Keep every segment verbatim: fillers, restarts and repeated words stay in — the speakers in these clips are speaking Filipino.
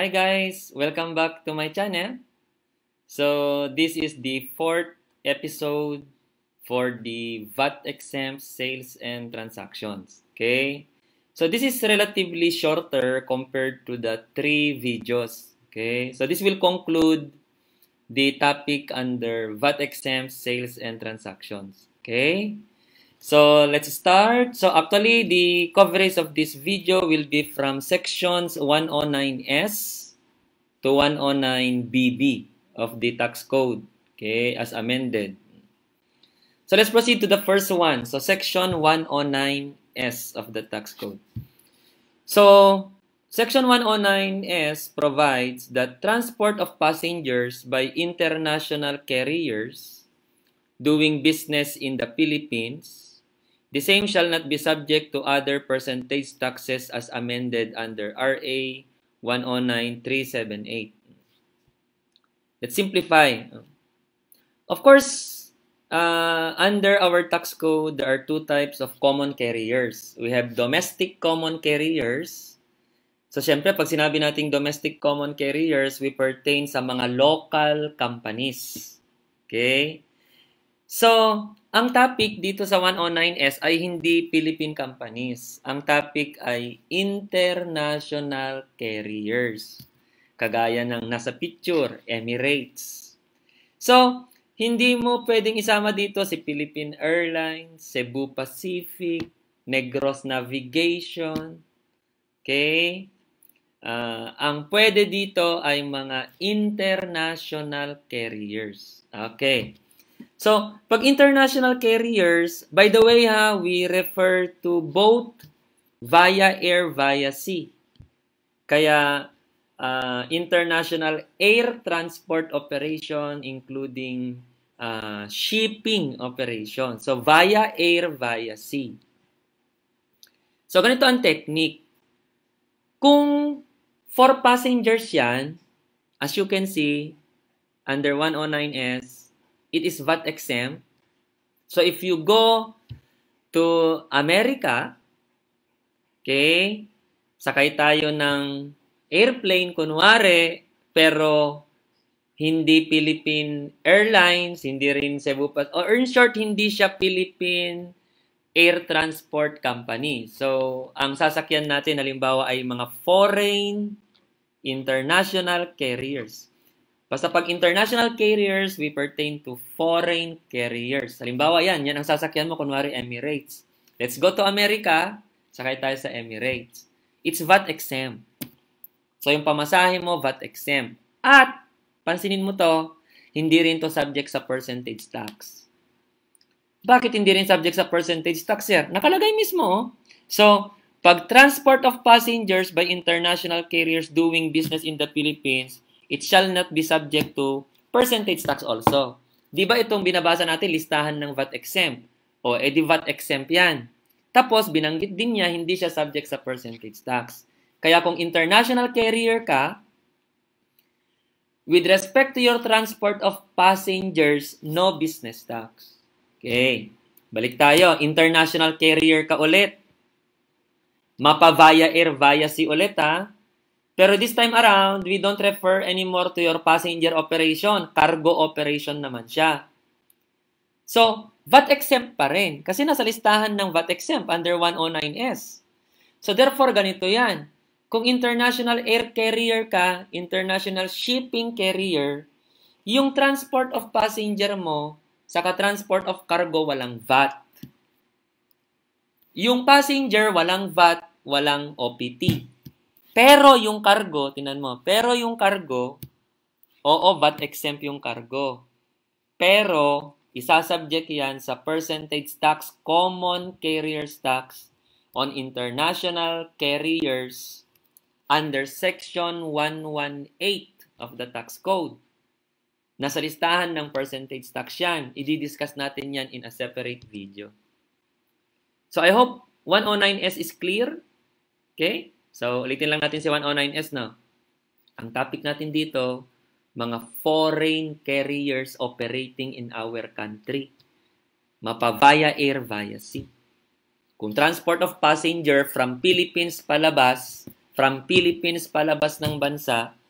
Hi guys! Welcome back to my channel. So, this is the fourth episode for the V A T Exempt sales and transactions. Okay? So, this is relatively shorter compared to the three videos. Okay? So, this will conclude the topic under V A T Exempt sales and transactions. Okay? So, let's start. So, actually, the coverage of this video will be from sections one oh nine S to one oh nine B B of the tax code, okay, as amended. So, let's proceed to the first one. So, section one oh nine S of the tax code. So, section one oh nine S provides that transport of passengers by international carriers doing business in the Philippines, the same shall not be subject to other percentage taxes as amended under R A one oh nine three seventy-eight. Let's simplify. Of course, uh, under our tax code, there are two types of common carriers. We have domestic common carriers. So, syempre, pag sinabi nating domestic common carriers, we pertain sa mga local companies. Okay? So, ang topic dito sa one oh nine S ay hindi Philippine companies. Ang topic ay international carriers. Kagaya ng nasa picture, Emirates. So, hindi mo pwedeng isama dito si Philippine Airlines, Cebu Pacific, Negros Navigation. Okay? Uh, ang pwede dito ay mga international carriers. Okay. So, pag international carriers, by the way ha, we refer to both via air, via sea. Kaya, uh, international air transport operation, including uh, shipping operation. So, via air, via sea. So, ganito ang technique. Kung for passengers yan, as you can see, under one oh nine S, it is V A T exempt. So, if you go to America, okay, sakay tayo ng airplane, kunwari, pero hindi Philippine Airlines, hindi rin Cebu Pacific, or in short, hindi siya Philippine Air Transport Company. So, ang sasakyan natin, halimbawa, ay mga foreign international carriers. Basta pag international carriers, we pertain to foreign carriers. Halimbawa yan, yan ang sasakyan mo, kunwari Emirates. Let's go to America, sakay tayo sa Emirates. It's V A T exempt. So yung pamasahe mo, V A T exempt. At, pansinin mo to, hindi rin to subject sa percentage tax. Bakit hindi rin subject sa percentage tax, sir? Nakalagay mismo, oh. So, pag transport of passengers by international carriers doing business in the Philippines, it shall not be subject to percentage tax also. Di ba itong binabasa natin, listahan ng V A T exempt? O, edi V A T exempt yan. Tapos, binanggit din niya, hindi siya subject sa percentage tax. Kaya kung international carrier ka, with respect to your transport of passengers, no business tax. Okay. Balik tayo. International carrier ka ulit. Mapa via air, via sea ulit, ha? Pero this time around, we don't refer anymore to your passenger operation. Cargo operation naman siya. So, V A T exempt pa rin. Kasi nasa listahan ng V A T exempt under one oh nine S. So, therefore, ganito yan. Kung international air carrier ka, international shipping carrier, yung transport of passenger mo, saka transport of cargo, walang V A T. Yung passenger, walang V A T, walang O P T. Pero yung cargo, tinan mo, pero yung cargo, oo, V A T exempt yung cargo. Pero, isasubject yan sa percentage tax, common carriers tax on international carriers under section one eighteen of the tax code. Nasa listahan ng percentage tax yan. I-discuss natin yan in a separate video. So, I hope one oh nine S is clear. Okay? So, ulitin lang natin si one oh nine S, no? Ang topic natin dito, mga foreign carriers operating in our country. Mapa via air, via sea. Kung transport of passenger from Philippines palabas, from Philippines palabas ng bansa,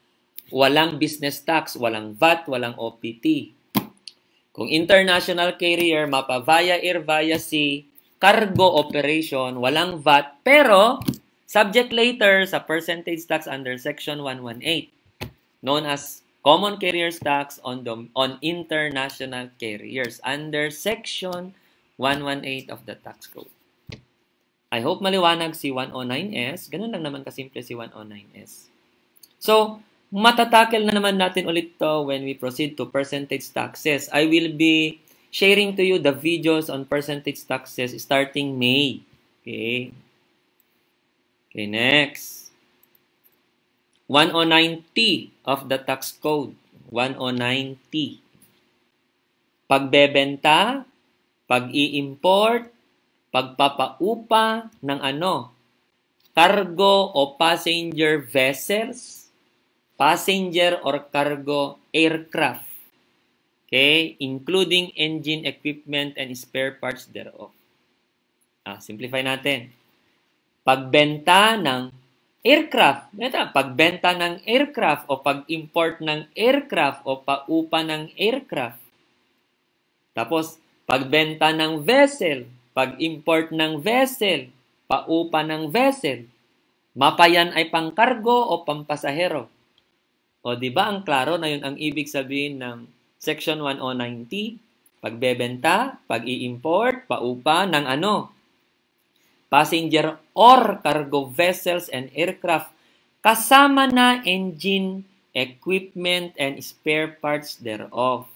walang business tax, walang V A T, walang O P T. Kung international carrier, mapa via air, via sea, cargo operation, walang V A T, pero subject later sa percentage tax under Section one eighteen, known as Common Carriers Tax on, the, on international carriers under Section one eighteen of the Tax Code. I hope maliwanag si one oh nine S. Ganun lang naman kasimple si one oh nine S. So, matatakel na naman natin ulit to when we proceed to percentage taxes. I will be sharing to you the videos on percentage taxes starting May. Okay. Okay, next. one oh nine T of the Tax Code. one oh nine T. Pagbebenta, pag-i-import, pagpapaupa ng ano? Cargo o passenger vessels, passenger or cargo aircraft. Okay? Including engine equipment and spare parts thereof. Ah, simplify natin. Pagbenta ng aircraft. Ito, pagbenta ng aircraft o pag-import ng aircraft o paupa ng aircraft. Tapos, pagbenta ng vessel, pag-import ng vessel, paupa ng vessel. Mapayan ay pangkargo o pampasahero. O di ba ang klaro na yun ang ibig sabihin ng Section one oh nine T? Pagbebenta, pag-i-import, paupa ng ano? Passenger or cargo vessels and aircraft kasama na engine, equipment, and spare parts thereof.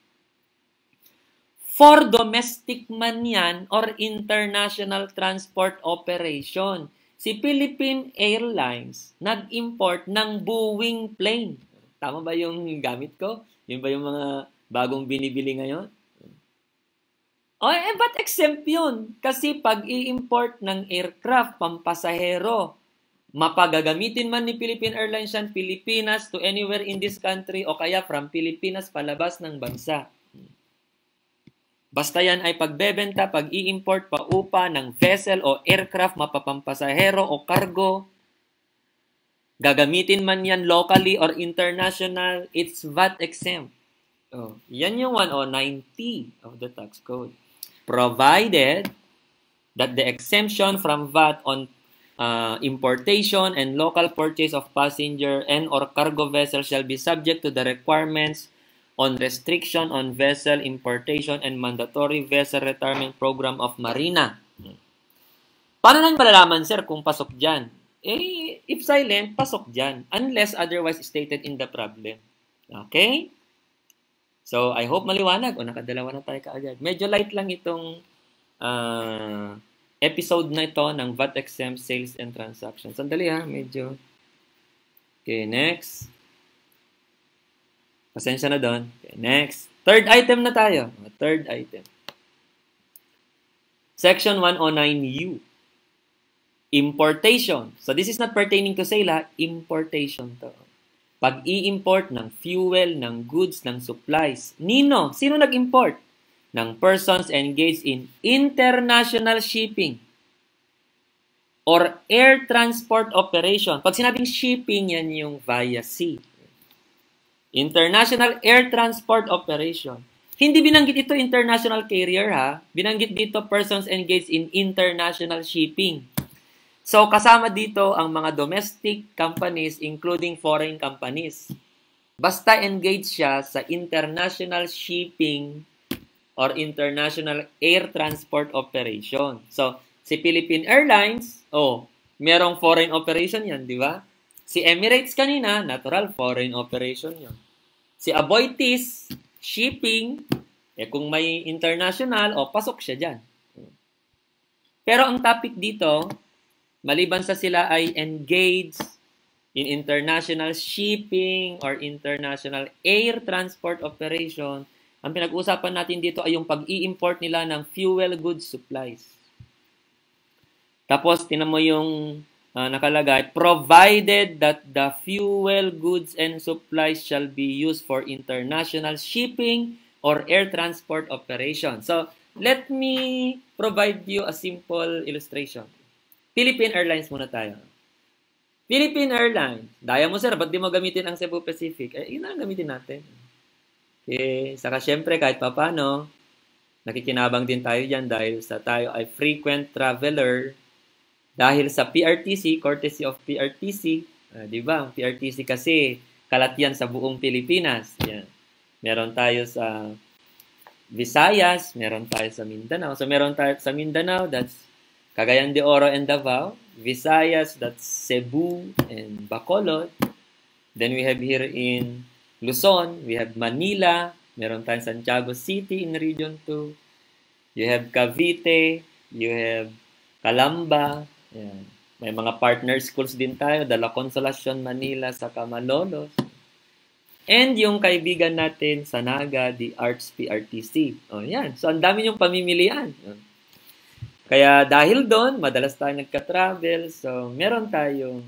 For domestic man yan or international transport operation, si Philippine Airlines nag-import ng Boeing plane. Tama ba yung gamit ko? Yun ba yung mga bagong binibili ngayon? O, eh, but exempt yun. Kasi pag i-import ng aircraft, pampasahero, mapagagamitin man ni Philippine Airlines yan, Pilipinas to anywhere in this country o kaya from Pilipinas palabas ng bansa. Basta yan ay pagbebenta, pag-i-import, paupa ng vessel o aircraft, mapapampasahero o cargo. Gagamitin man yan locally or international, it's V A T exempt. Oh, yan yung one oh nine T of the tax code. Provided that the exemption from V A T on uh, importation and local purchase of passenger and or cargo vessels shall be subject to the requirements on restriction on vessel importation and mandatory vessel retirement program of Marina. Paano nang malalaman, sir, kung pasok dyan? Eh, if silent, pasok dyan. Unless otherwise stated in the problem. Okay? So, I hope maliwanag. O, nakadalawa na tayo kaagad. Medyo light lang itong uh, episode na ito ng V A T Exempt Sales and Transactions. Sandali ha, medyo. Okay, next. Pasensya na doon. Okay, next. Third item na tayo. Third item. Section one oh nine U. Importation. So, this is not pertaining to sale, ha? Importation to. Pag i-import ng fuel, ng goods, ng supplies. Nino? Sino nag-import? Ng persons engaged in international shipping or air transport operation. Pag sinabing shipping, yan yung via sea. International Air Transport Operation. Hindi binanggit ito international carrier ha. Binanggit dito persons engaged in international shipping. So kasama dito ang mga domestic companies including foreign companies. Basta engaged siya sa international shipping or international air transport operation. So si Philippine Airlines, oh, merong foreign operation yan, di ba? Si Emirates kanina, natural foreign operation yun. Si Aboitiz, shipping, eh kung may international, o oh, pasok siya dyan. Pero ang topic dito, maliban sa sila ay engaged in international shipping or international air transport operation, ang pinag-uusapan natin dito ay yung pag-i-import nila ng fuel goods supplies. Tapos, tinan mo yung Uh, nakalagay, provided that the fuel, goods, and supplies shall be used for international shipping or air transport operation. So, let me provide you a simple illustration. Philippine Airlines muna tayo. Philippine Airlines. Daya mo, sir, ba't di mo gamitin ang Cebu Pacific? Eh, yun na lang gamitin natin. Okay. Saka syempre, kahit papano, nakikinabang din tayo dyan dahil sa tayo ay frequent traveler. Dahil sa P R T C, courtesy of P R T C, uh, di ba? P R T C kasi kalat yan sa buong Pilipinas. Yan. Meron tayo sa Visayas, meron tayo sa Mindanao. So, meron tayo sa Mindanao, that's Cagayan de Oro and Davao. Visayas, that's Cebu and Bacolod. Then we have here in Luzon, we have Manila, meron tayong Santiago City in Region two. You have Cavite, you have Calamba, yan. May mga partner schools din tayo, Dala Consolacion, Manila, sa Malolos. And yung kaibigan natin sa Naga, the Arts P R T C. O yan, so ang dami yung pamimilian. Kaya dahil doon, madalas tayo nagka-travel, so meron tayong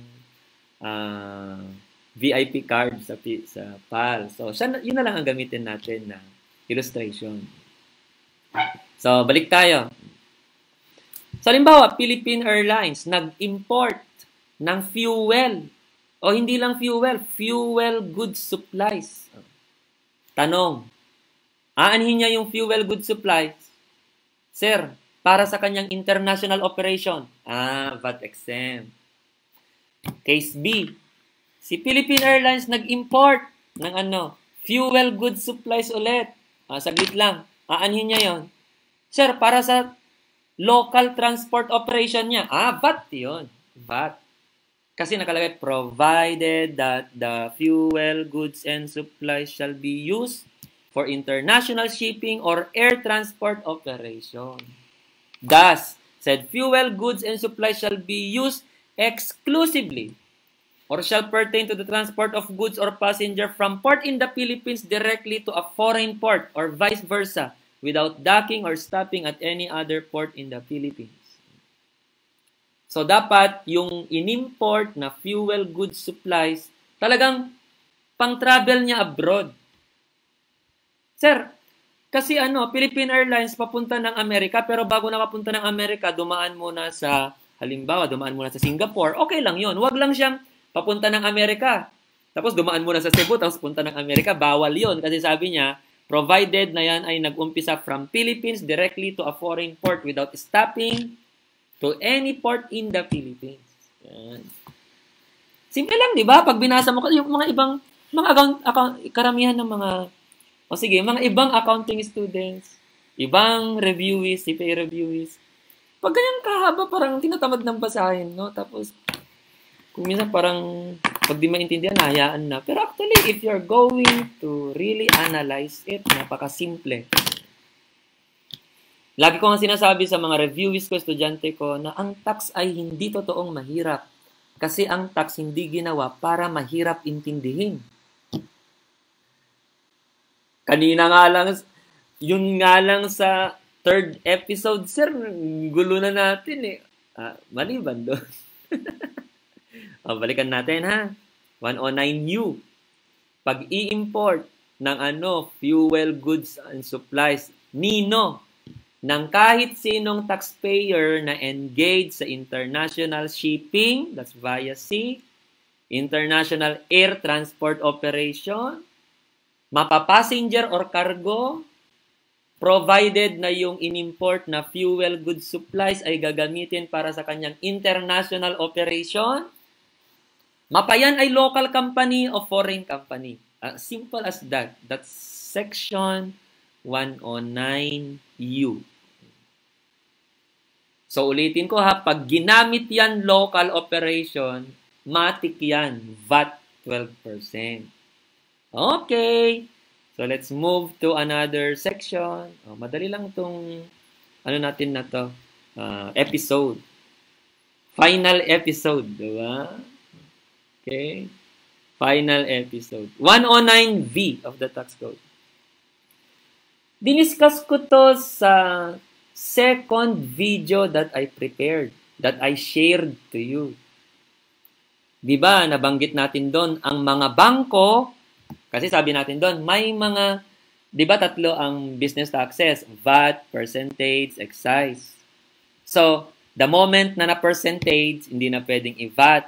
uh, V I P card sa, sa P A L. So siya, yun na lang ang gamitin natin na illustration. So balik tayo. So halimbawa, Philippine Airlines nag-import ng fuel. O hindi lang fuel, fuel goods supplies. Tanong, aanhin niya yung fuel goods supplies? Sir, para sa kanyang international operation. Ah, V A T Exempt. Case B. Si Philippine Airlines nag-import ng ano, fuel goods supplies ulit. Ah, saglit lang. Aanhin niya yon. Sir, para sa local transport operation niya. Ah, V A T yun. V A T. Kasi nakalagay, provided that the fuel goods and supplies shall be used for international shipping or air transport operation. Thus, said fuel goods and supplies shall be used exclusively or shall pertain to the transport of goods or passenger from port in the Philippines directly to a foreign port or vice versa without docking or stopping at any other port in the Philippines. So, dapat yung in-import na fuel goods supplies talagang pang-travel niya abroad. Sir, kasi ano, Philippine Airlines papunta ng Amerika, pero bago nakapunta ng Amerika, dumaan muna sa, halimbawa, dumaan muna sa Singapore, okay lang yun. Huwag lang siyang papunta ng Amerika. Tapos dumaan muna sa Cebu, tapos punta ng Amerika, bawal yun. Kasi sabi niya, provided na yan ay nag-umpisa from Philippines directly to a foreign port without stopping to any port in the Philippines. Yan. Simple lang, di ba? Pag binasa mo, yung mga ibang, mga account, account, karamihan ng mga O sige, mga ibang accounting students, ibang reviewees, C P A reviewees, pag ganyan kahaba, parang tinatamad ng basahin, no? Tapos, kung minsan parang, pag di maintindihan, hayaan na. Pero actually, if you're going to really analyze it, napakasimple. Lagi ko nga sinasabi sa mga reviewees ko, estudyante ko, na ang tax ay hindi totoong mahirap. Kasi ang tax hindi ginawa para mahirap intindihin. Kanina nga lang, yun nga lang sa third episode, sir, gulo na natin eh. Ah, maliban doon. O, balikan natin ha. one oh nine U. Pag i-import ng ano, fuel goods and supplies, nino, ng kahit sinong taxpayer na engaged sa international shipping, that's via sea, international air transport operation, mapapassenger or cargo, provided na yung in-import na fuel goods supplies ay gagamitin para sa kanyang international operation, mapayan ay local company o foreign company. Uh, simple as that. That's section one oh nine U. So ulitin ko ha, pag ginamit yan local operation, matik yan, V A T twelve percent. Okay. So, let's move to another section. Oh, madali lang itong, ano natin na to, uh, episode. Final episode, diba? Okay. Final episode. one oh nine V of the tax code. Diniscuss ko to sa second video that I prepared, that I shared to you. Diba, nabanggit natin doon ang mga bangko. Kasi sabi natin doon, may mga, di ba tatlo ang business taxes? V A T, percentage, excise. So, the moment na na-percentage, hindi na pwedeng i-V A T.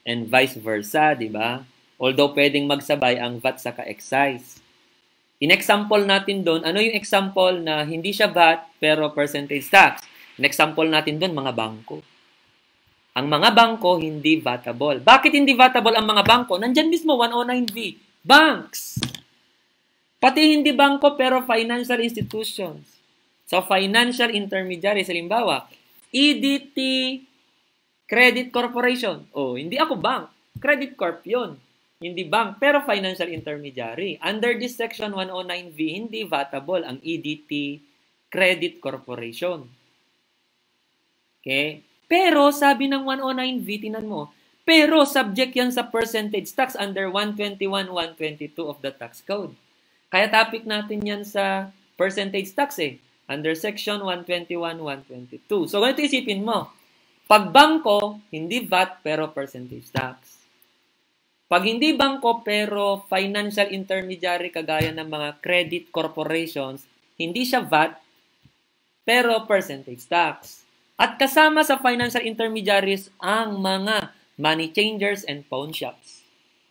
and vice versa, di ba? Although pwedeng magsabay ang V A T saka excise. In-example natin doon, ano yung example na hindi siya V A T pero percentage tax? In-example natin doon, mga bangko. Ang mga bangko hindi vatable. Bakit hindi vatable ang mga bangko? Nandyan mismo, one oh nine V. Banks! Pati hindi bangko pero financial institutions. So, financial intermediaries, halimbawa, E D T Credit Corporation. Oh, hindi ako bank. Credit Corp yun. Hindi bank, pero financial intermediary. Under this section one oh nine V, hindi vatable ang E D T Credit Corporation. Okay? Pero, sabi ng one oh nine V, tinan mo, pero subject yan sa percentage tax under one twenty-one, one twenty-two of the tax code. Kaya topic natin yan sa percentage tax eh. Under section one twenty-one, one twenty-two. So, ganito isipin mo. Pag bangko, hindi V A T pero percentage tax. Pag hindi bangko pero financial intermediary kagaya ng mga credit corporations, hindi siya V A T pero percentage tax. At kasama sa financial intermediaries ang mga money changers and pawn shops.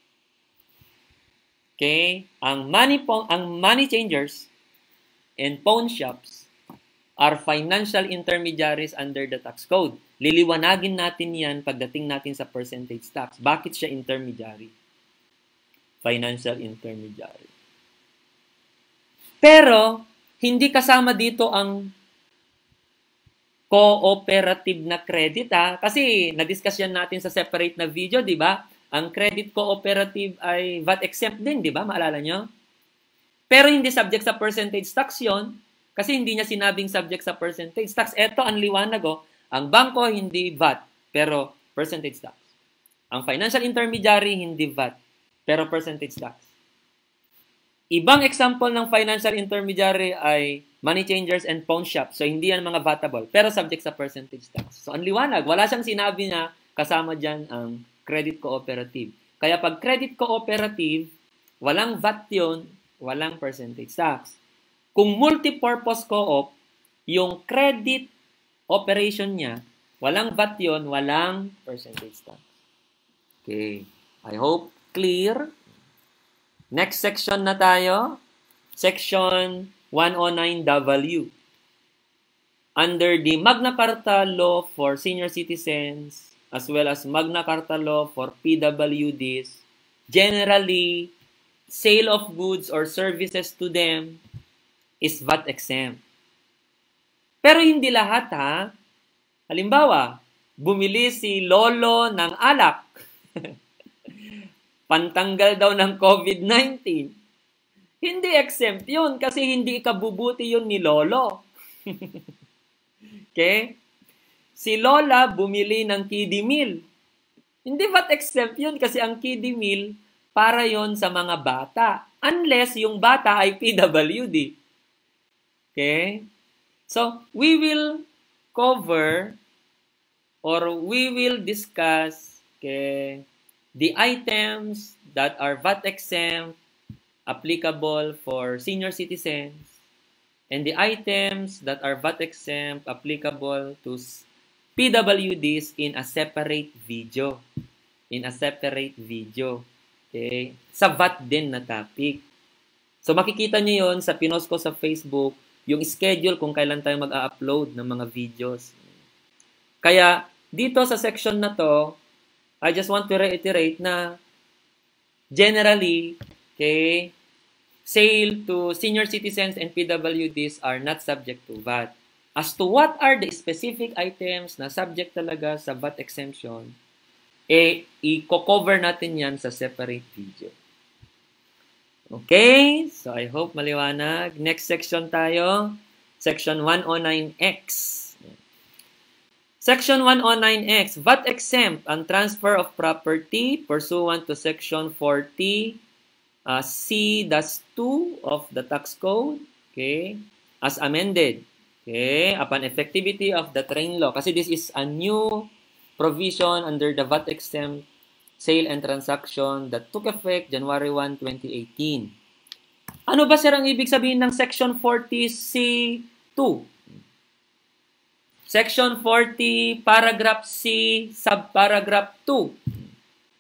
Okay? Ang money, ang money changers and pawn shops are financial intermediaries under the tax code. Liliwanagin natin yan pagdating natin sa percentage tax. Bakit siya intermediary? Financial intermediary. Pero, hindi kasama dito ang cooperative na credit, ha? Kasi, na-discuss yan natin sa separate na video, di ba? Ang credit cooperative ay V A T exempt din, di ba? Maalala nyo? Pero hindi subject sa percentage tax yon. Kasi hindi niya sinabing subject sa percentage tax. Ito ang liwanag, oh. Ang bangko hindi V A T, pero percentage tax. Ang financial intermediary hindi V A T, pero percentage tax. Ibang example ng financial intermediary ay money changers and pawn shops. So, hindi yan mga vatable, pero subject sa percentage tax. So, ang liwanag, wala siyang sinabi na kasama dyan ang credit cooperative. Kaya pag credit cooperative, walang V A T yun, walang percentage tax. Kung multi-purpose co-op, yung credit operation niya, walang V A T yun, walang percentage tax. Okay. I hope clear. Next section na tayo. Section one oh nine W. Under the Magna Carta Law for Senior Citizens, as well as Magna Carta Law for P W Ds, generally, sale of goods or services to them is V A T exempt. Pero hindi lahat, ha? Halimbawa, bumili si lolo ng alak. Pantanggal daw ng COVID nineteen. Hindi exempt yun kasi hindi ikabubuti yun ni lolo. Okay? Si lola bumili ng kiddie meal. Hindi V A T exempt yun kasi ang kiddie meal para yon sa mga bata. Unless yung bata ay P W D. Okay? So, we will cover or we will discuss okay, the items that are V A T exempt applicable for senior citizens and the items that are V A T exempt applicable to P W Ds in a separate video. In a separate video. Okay? Sa V A T din na topic. So, makikita nyo yun sa pinost ko sa Facebook, yung schedule kung kailan tayo mag-upload ng mga videos. Kaya, dito sa section na to, I just want to reiterate na generally, okay, sale to senior citizens and P W Ds are not subject to V A T. As to what are the specific items na subject talaga sa V A T exemption, eh, i-cover natin yan sa separate video. Okay? So, I hope maliwanag. Next section tayo. Section one oh nine X. Section one oh nine X. V A T exempt ang transfer of property pursuant to Section forty uh, C two of the tax code. Okay? As amended. Okay? Upon effectivity of the train law. Kasi this is a new provision under the V A T exempt sale and transaction that took effect January first, twenty eighteen. Ano ba sir ang ibig sabihin ng Section forty C two? Section forty, paragraph C, subparagraph two.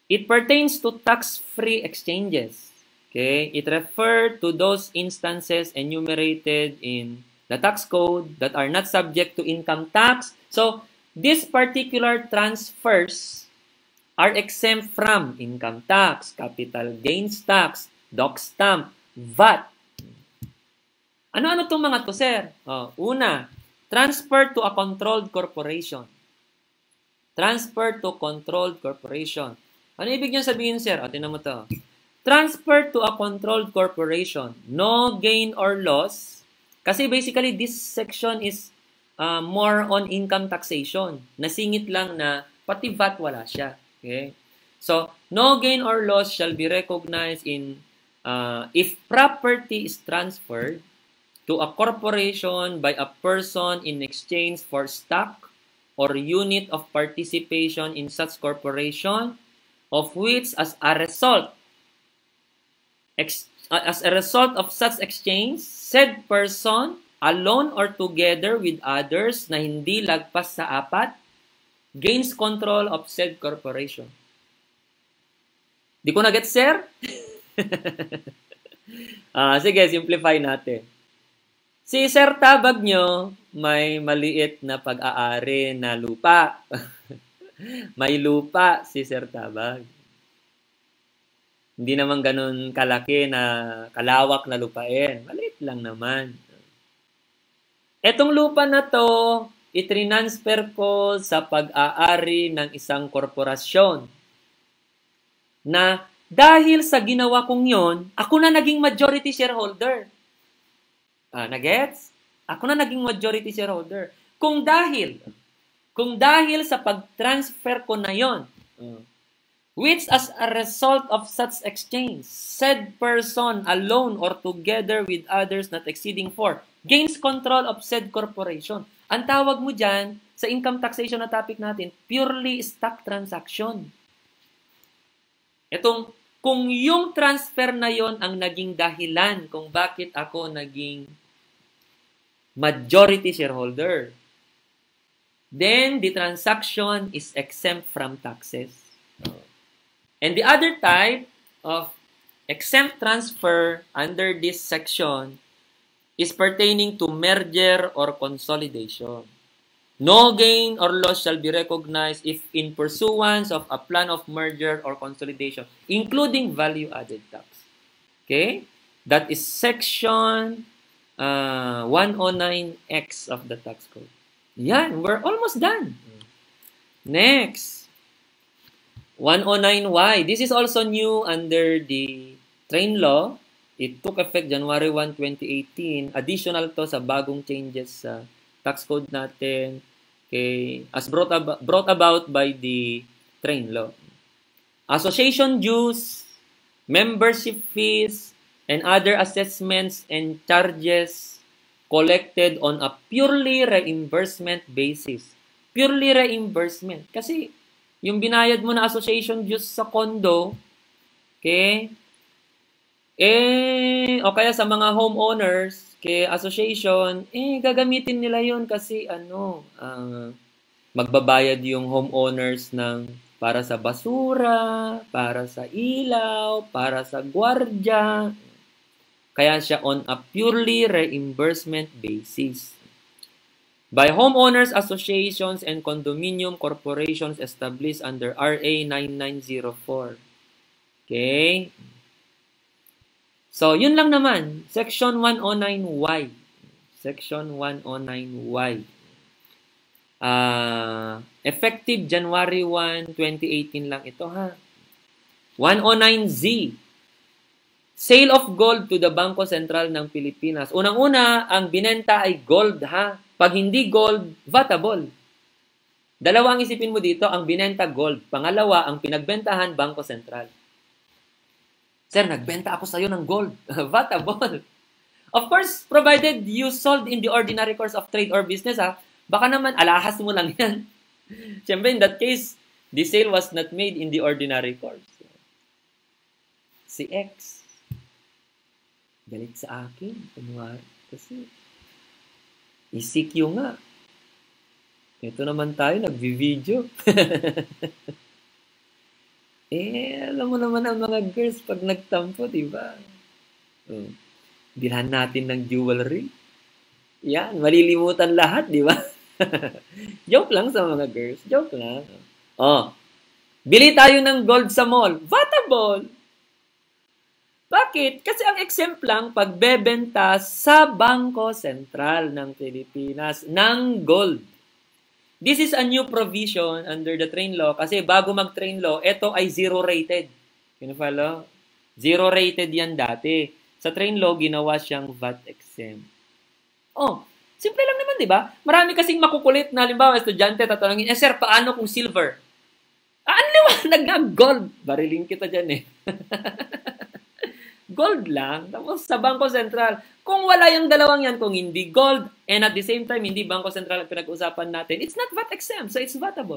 It pertains to tax-free exchanges. Okay? It refers to those instances enumerated in the tax code that are not subject to income tax. So, these particular transfers are exempt from income tax, capital gains tax, doc stamp, V A T. Ano-ano itong mga to, sir? Oh, una, transfer to a controlled corporation. Transfer to controlled corporation. Ano ibig niya sabihin, sir? O, tinan mo to. Transfer to a controlled corporation. No gain or loss. Kasi basically, this section is uh, more on income taxation. Nasingit lang na pati V A T wala siya. Okay? So, no gain or loss shall be recognized in uh, if property is transferred to a corporation by a person in exchange for stock or unit of participation in such corporation, of which as a result, ex, as a result of such exchange, said person, alone or together with others na hindi lagpas sa apat, gains control of said corporation. Di ko na-get, sir? ah, sige, simplify natin. Si Sir Tabag nyo, may maliit na pag-aari na lupa. May lupa si Sir Tabag. Hindi naman ganun kalaki na kalawak na lupain. Maliit lang naman. Etong lupa na to, itrinansfer ko sa pag-aari ng isang korporasyon. Na dahil sa ginawa kong yon, ako na naging majority shareholder. Ah, nagets? Ako na naging majority shareholder. Kung dahil, kung dahil sa pag-transfer ko na yon, uh, which as a result of such exchange, said person alone or together with others not exceeding four, gains control of said corporation. Ang tawag mo dyan, sa income taxation na topic natin, purely stock transaction. Itong, kung yung transfer na yon ang naging dahilan kung bakit ako naging majority shareholder, then the transaction is exempt from taxes. And the other type of exempt transfer under this section is pertaining to merger or consolidation. No gain or loss shall be recognized if in pursuance of a plan of merger or consolidation, including value-added tax. Okay? That is section Uh, one oh nine X of the tax code. Yan, we're almost done. Next, one oh nine Y. This is also new under the train law. It took effect January first, twenty eighteen. Additional to sa bagong changes sa tax code natin. Okay, as brought, ab brought about by the train law. Association dues, membership fees, and other assessments and charges collected on a purely reimbursement basis. Purely reimbursement. Kasi, yung binayad mo na association dues sa condo, okay, eh, o kaya sa mga homeowners, kay association, eh, gagamitin nila yon kasi, ano, uh, magbabayad yung homeowners ng para sa basura, para sa ilaw, para sa gwardya. Kaya siya on a purely reimbursement basis. By homeowners associations and condominium corporations established under R A ninety-nine oh four. Okay? So, yun lang naman. Section one oh nine Y. Section one oh nine Y. Uh, effective January first, twenty eighteen lang ito, ha? one oh nine Z. Sale of gold to the Bangko Sentral ng Pilipinas. Unang-una, ang binenta ay gold, ha? Pag hindi gold, vatable. Dalawa ang isipin mo dito, ang binenta gold. Pangalawa, ang pinagbentahan, Bangko Sentral. Sir, nagbenta ako sa'yo ng gold. Vatable. Of course, provided you sold in the ordinary course of trade or business, ha? Baka naman, alahas mo lang yan. Siyempre, in that case, the sale was not made in the ordinary course. Si X, galit sa akin, kunwari. Kasi, E C Q nga. Ito naman tayo, nagvi-video. Eh, alam mo naman ang mga girls pag nagtampo, di ba? Oh, bilhan natin ng jewelry. Yan, malilimutan lahat, di ba? Joke lang sa mga girls. Joke lang. Oh, bili tayo ng gold sa mall. Vatable. Bakit? Kasi ang exempt lang pagbebenta sa Bangko Sentral ng Pilipinas ng gold. This is a new provision under the train law kasi bago mag-train law, ito ay zero rated. Can you follow? Zero rated yan dati. Sa train law, ginawa siyang V A T exempt. Oh, simple lang naman, di ba? Marami kasing makukulit na, halimbawa, estudyante, tatanungin, eh sir, paano kung silver? Ah, ang liwanag na gold. Barilin kita dyan eh. Gold lang. Tapos sa Bangko Sentral, kung wala yung dalawang yan, kung hindi gold, and at the same time, hindi Bangko Sentral ang pinag-usapan natin, it's not V A T exempt, so it's vatable.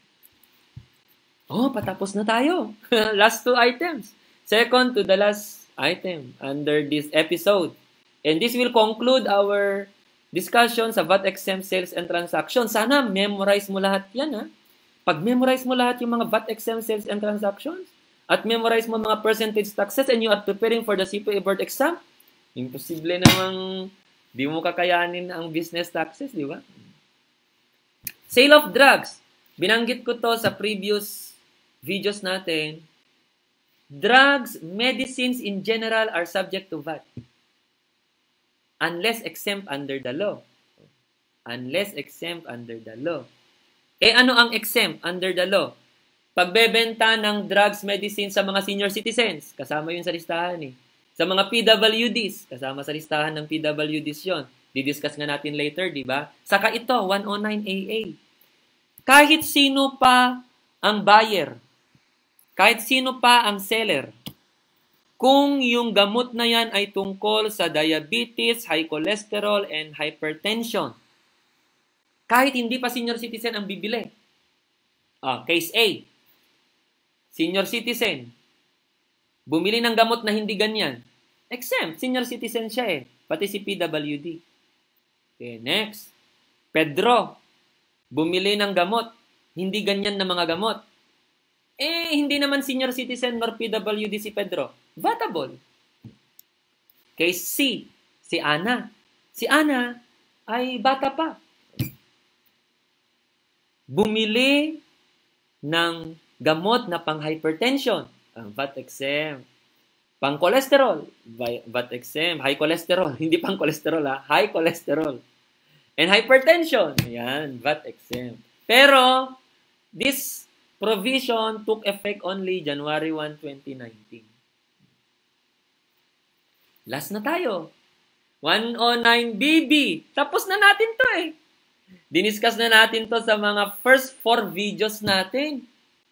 Oh, patapos na tayo. Last two items. Second to the last item under this episode. And this will conclude our discussion sa V A T exempt sales and transactions. Sana memorize mo lahat yan, ha? Pag memorize mo lahat yung mga V A T exempt sales and transactions, at memorize mo mga percentage taxes and you are preparing for the C P A board exam, imposible namang di mo kakayanin ang business taxes, di ba? Sale of drugs. Binanggit ko to sa previous videos natin. Drugs, medicines in general are subject to V A T. Unless exempt under the law. Unless exempt under the law. Eh ano ang exempt under the law? Pagbebenta ng drugs, medicine sa mga senior citizens, kasama yun sa listahan eh. Sa mga P W Ds, kasama sa listahan ng P W Ds yun. Didiscuss nga natin later, di ba? Saka ito, one oh nine A A. Kahit sino pa ang buyer, kahit sino pa ang seller, kung yung gamot na yan ay tungkol sa diabetes, high cholesterol, and hypertension, kahit hindi pa senior citizen ang bibili. Ah, case A. Senior citizen, bumili ng gamot na hindi ganyan. Exempt, senior citizen siya eh. Pati si P W D. Okay, next. Pedro, bumili ng gamot. Hindi ganyan na mga gamot. Eh, hindi naman senior citizen nor P W D si Pedro. Vatable. Case C, si Ana. Si Ana ay bata pa. Bumili ng gamot na pang-hypertension, ang V A T exempt. Pang-cholesterol, V A T exempt. High cholesterol, hindi pang-cholesterol ha, high cholesterol. And hypertension, ayan, V A T exempt. Pero, this provision took effect only January first, twenty nineteen. Last na tayo. one oh nine B B. Tapos na natin to eh. Diniscuss na natin to sa mga first four videos natin.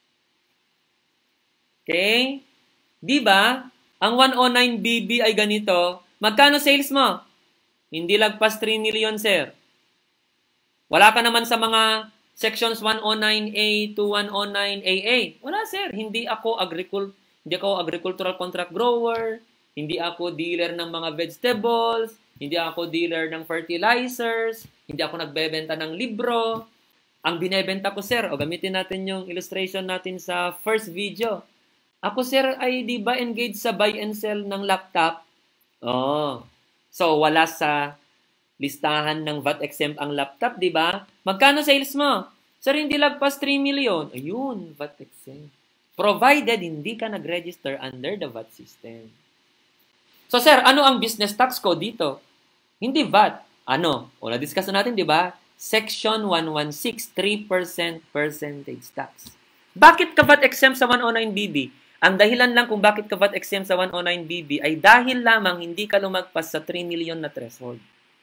Okay? Di ba? Ang one oh nine B B ay ganito. Magkano sales mo? Hindi lagpas three million, sir. Wala ka naman sa mga sections one oh nine A to one oh nine A A. Wala, sir. Hindi ako agricul hindi ako agricultural contract grower. Hindi ako dealer ng mga vegetables. Hindi ako dealer ng fertilizers. Hindi ako nagbebenta ng libro. Ang binebenta ko, sir, o gamitin natin yung illustration natin sa first video. Ako, sir, ay di ba engaged sa buy and sell ng laptop? Oh. So, wala sa listahan ng V A T exempt ang laptop, di ba? Magkano sales mo? Sir, hindi lagpas three million. Ayun, V A T exempt. Provided hindi ka nag-register under the V A T system. So, sir, ano ang business tax ko dito? Hindi V A T. Ano? O, na-discuss natin, di ba? Section one sixteen, three percent percentage tax. Bakit ka V A T exempt sa one oh nine B B? Ang dahilan lang kung bakit ka V A T exempt sa one oh nine B B ay dahil lamang hindi ka lumagpas sa three million na threshold.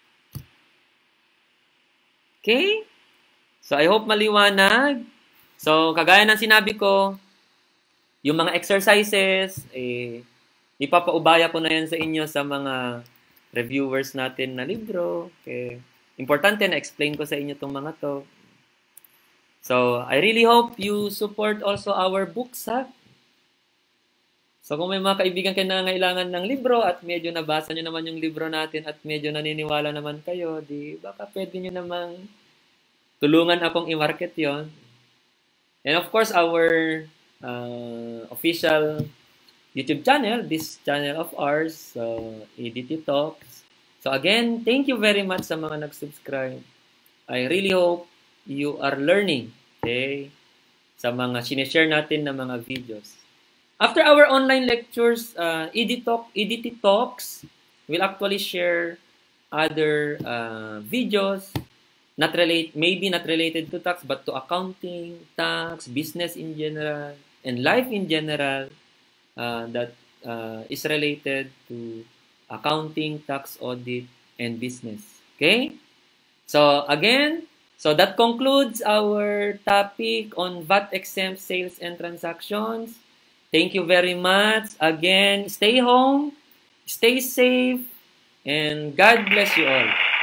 Okay? So, I hope maliwanag. So, kagaya ng sinabi ko, yung mga exercises, eh, ipapaubaya ko na yan sa inyo sa mga reviewers natin na libro. Okay? Importante na explain ko sa inyo itong mga to. So, I really hope you support also our books, ha? So, kung may mga kaibigan kayo na nangailangan ng libro at medyo nabasa nyo naman yung libro natin at medyo naniniwala naman kayo, di baka pwede nyo namang tulungan akong i-market yon. And of course, our uh, official YouTube channel, this channel of ours, uh, E D T Talks. So again, thank you very much sa mga nag-subscribe. I really hope you are learning, okay, sa mga sinishare natin na mga videos. After our online lectures, uh, E D T Talk, E D T Talks will actually share other uh, videos, not relate, maybe not related to tax, but to accounting, tax, business in general, and life in general, uh, that uh, is related to accounting, tax, audit, and business. Okay? So, again, so that concludes our topic on V A T exempt sales and transactions. Thank you very much. Again, stay home, stay safe, and God bless you all.